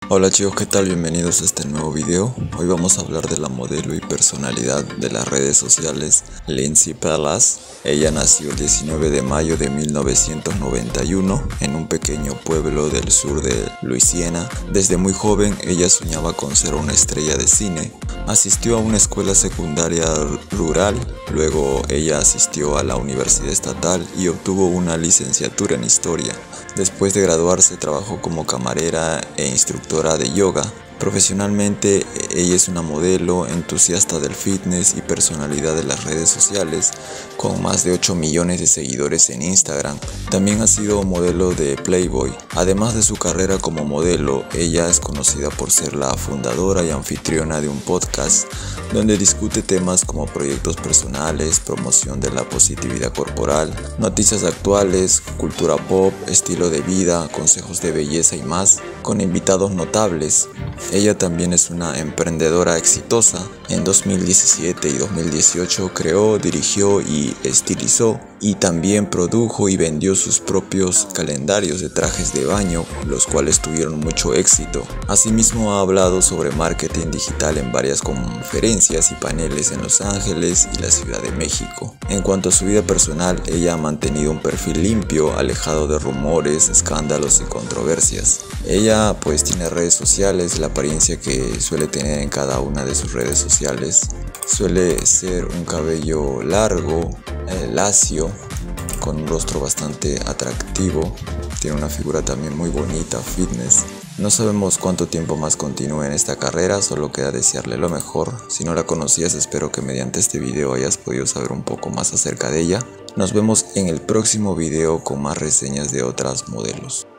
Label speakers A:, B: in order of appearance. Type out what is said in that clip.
A: Hola chicos, ¿qué tal? Bienvenidos a este nuevo video. Hoy vamos a hablar de la modelo y personalidad de las redes sociales, Lindsay Palace. Ella nació el 19 de mayo de 1991 en un pequeño pueblo del sur de Luisiana. Desde muy joven ella soñaba con ser una estrella de cine. Asistió a una escuela secundaria rural, luego ella asistió a la Universidad Estatal y obtuvo una licenciatura en Historia. Después de graduarse trabajó como camarera e instructora de yoga. Profesionalmente, ella es una modelo, entusiasta del fitness y personalidad de las redes sociales, con más de 8 millones de seguidores en Instagram. También ha sido modelo de Playboy. Además de su carrera como modelo, ella es conocida por ser la fundadora y anfitriona de un podcast donde discute temas como proyectos personales, promoción de la positividad corporal, noticias actuales, cultura pop, estilo de vida, consejos de belleza y más, con invitados notables. Ella también es una emprendedora exitosa. En 2017 y 2018 creó, dirigió y estilizó, y también produjo y vendió sus propios calendarios de trajes de baño, los cuales tuvieron mucho éxito. Asimismo ha hablado sobre marketing digital en varias conferencias y paneles en Los Ángeles y la Ciudad de México. En cuanto a su vida personal, ella ha mantenido un perfil limpio, alejado de rumores, escándalos y controversias. Ella pues tiene redes sociales, la apariencia que suele tener en cada una de sus redes sociales suele ser un cabello largo, lacio, con un rostro bastante atractivo. Tiene una figura también muy bonita, fitness. No sabemos cuánto tiempo más continúe en esta carrera, solo queda desearle lo mejor. Si no la conocías, espero que mediante este video hayas podido saber un poco más acerca de ella. Nos vemos en el próximo video con más reseñas de otras modelos.